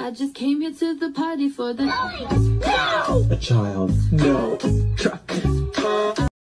I just came here to the party for the A child. No.